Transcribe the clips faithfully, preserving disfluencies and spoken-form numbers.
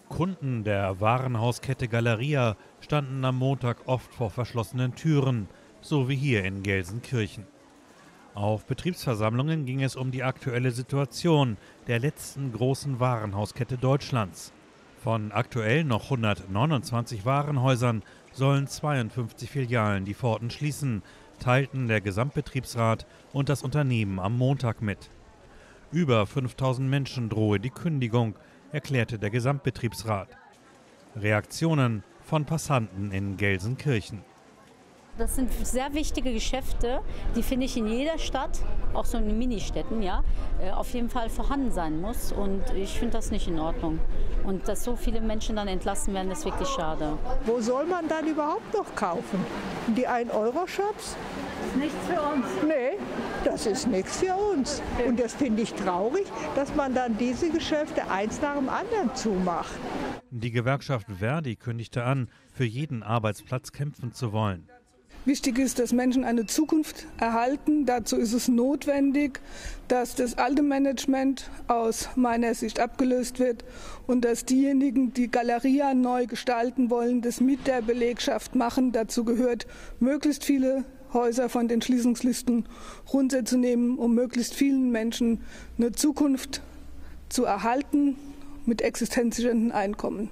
Kunden der Warenhauskette Galeria standen am Montag oft vor verschlossenen Türen, so wie hier in Gelsenkirchen. Auf Betriebsversammlungen ging es um die aktuelle Situation der letzten großen Warenhauskette Deutschlands. Von aktuell noch hundertneunundzwanzig Warenhäusern sollen zweiundfünfzig Filialen die Pforten schließen, teilten der Gesamtbetriebsrat und das Unternehmen am Montag mit. Über fünftausend Menschen drohe die Kündigung, erklärte der Gesamtbetriebsrat. Reaktionen von Passanten in Gelsenkirchen. Das sind sehr wichtige Geschäfte, die finde ich in jeder Stadt, auch so in Ministädten, ja, auf jeden Fall vorhanden sein muss. Und ich finde das nicht in Ordnung. Und dass so viele Menschen dann entlassen werden, ist wirklich schade. Wo soll man dann überhaupt noch kaufen? In die ein Euro Shops? Nichts für uns. Nee, das ist nichts für uns. Und das finde ich traurig, dass man dann diese Geschäfte eins nach dem anderen zumacht. Die Gewerkschaft Verdi kündigte an, für jeden Arbeitsplatz kämpfen zu wollen. Wichtig ist, dass Menschen eine Zukunft erhalten. Dazu ist es notwendig, dass das alte Management aus meiner Sicht abgelöst wird und dass diejenigen, die Galeria neu gestalten wollen, das mit der Belegschaft machen. Dazu gehört, möglichst viele Häuser von den Schließungslisten runterzunehmen, um möglichst vielen Menschen eine Zukunft zu erhalten mit existenzsichernden Einkommen.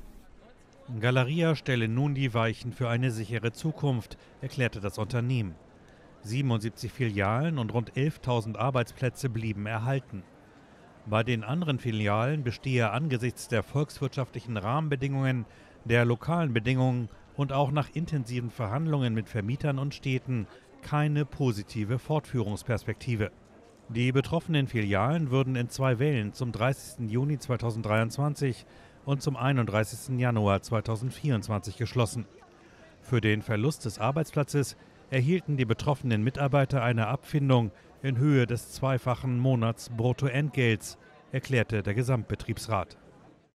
Galeria stelle nun die Weichen für eine sichere Zukunft, erklärte das Unternehmen. siebenundsiebzig Filialen und rund elftausend Arbeitsplätze blieben erhalten. Bei den anderen Filialen bestehe angesichts der volkswirtschaftlichen Rahmenbedingungen, der lokalen Bedingungen und auch nach intensiven Verhandlungen mit Vermietern und Städten keine positive Fortführungsperspektive. Die betroffenen Filialen würden in zwei Wellen zum dreißigsten Juni zweitausenddreiundzwanzig und zum einunddreißigsten Januar zweitausendvierundzwanzig geschlossen. Für den Verlust des Arbeitsplatzes erhielten die betroffenen Mitarbeiter eine Abfindung in Höhe des zweifachen Monatsbruttoentgelts, erklärte der Gesamtbetriebsrat.